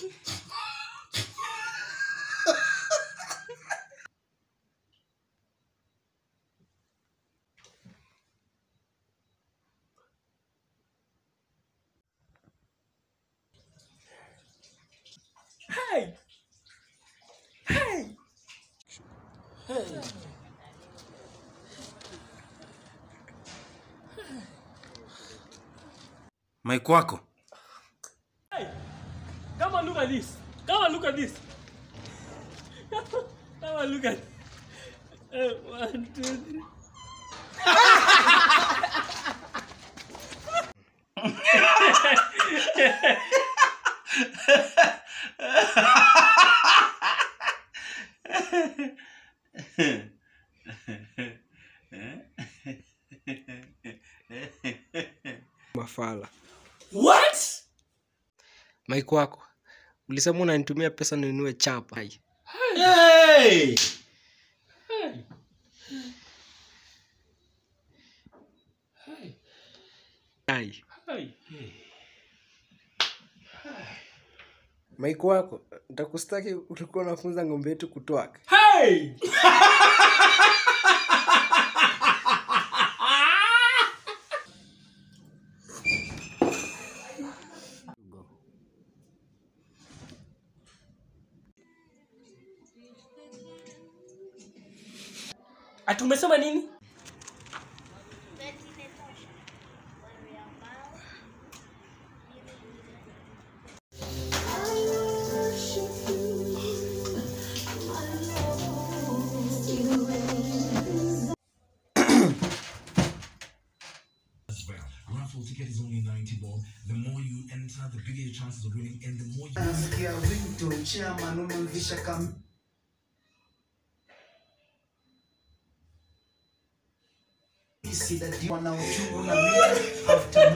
Hey! Hey! Hey! Mike wako. Hey! Come on, look at this. Come on, look at this. Come on, look at. 1, 2, 3. Mafala. What? Mike wako. Ulisema unanitumia pesa ninunue chapa. Hey! Hey! Hai. Hey! Mike wako, nitakustaki ulikuwa unafunza ng'ombe yetu kutwaka. Hey! Ati umesema nini? Raffle ticket is only 90 bob. The more you enter, the bigger your chances of winning, and the more you. Nasikia ringtone chairman umemvisha kam. Isi that you wanna uchungu na mimi after